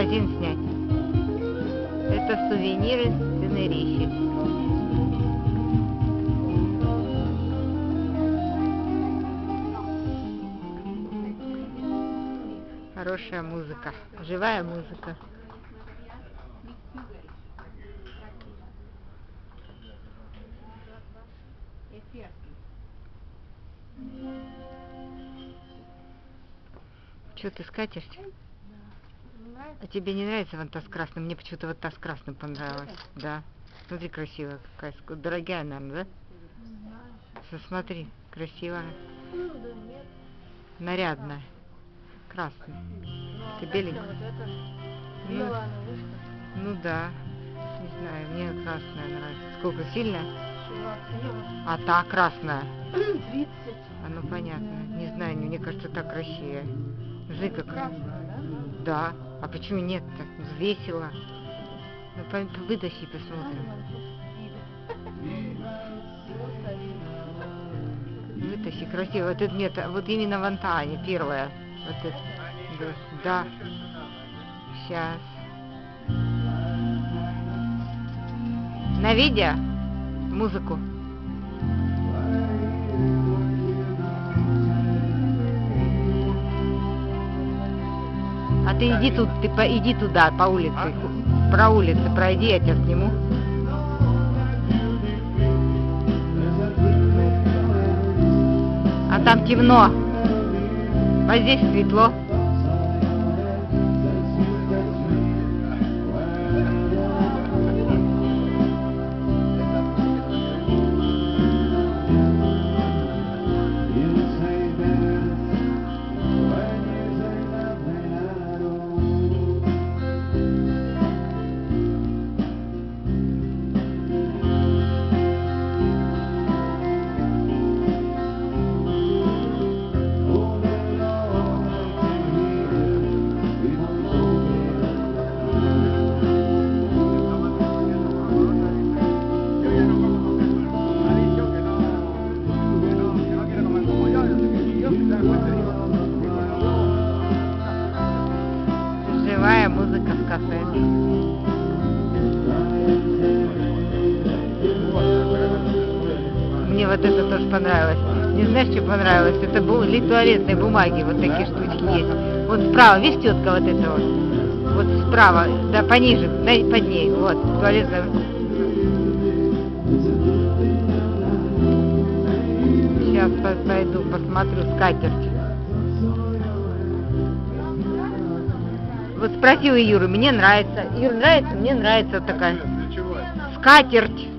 магазин снять. Это сувениры с Тенерифе. Хорошая музыка, живая музыка. Что ты, скатерть? А тебе не нравится вон та с красным? Мне почему-то вот та с красным понравилась. Да. Смотри, красивая какая. Дорогая, наверное, да? Смотри, красивая. Нарядная. Красная. Ты беленькая? Ну да. Не знаю, мне красная нравится. Сколько, сильная? А та красная? 30. А ну понятно. Не знаю, мне кажется, так красивее. Смотри, как... Да. А почему нет-то? Весело. Ну, вытащи, посмотрим. Вытащи, красиво. Вот это нет, вот именно вон та, а не первая. Вот это. Да. Сейчас. На видео? Музыку. А ты иди тут, иди туда, по улице. Про улицу пройди, я тебя сниму. А там темно. А здесь светло. Живая музыка в кафе. Мне вот это тоже понравилось. Не знаешь, что понравилось? Это лист туалетной бумаги. Вот такие штучки есть. Вот справа, видишь, тетка вот эта вот. Вот справа, да, пониже, под ней. Вот, туалетная. Сейчас пойду, посмотрю скатерть. Вот спросила Юры, мне нравится. Юр, нравится? Мне нравится вот такая. Скатерть.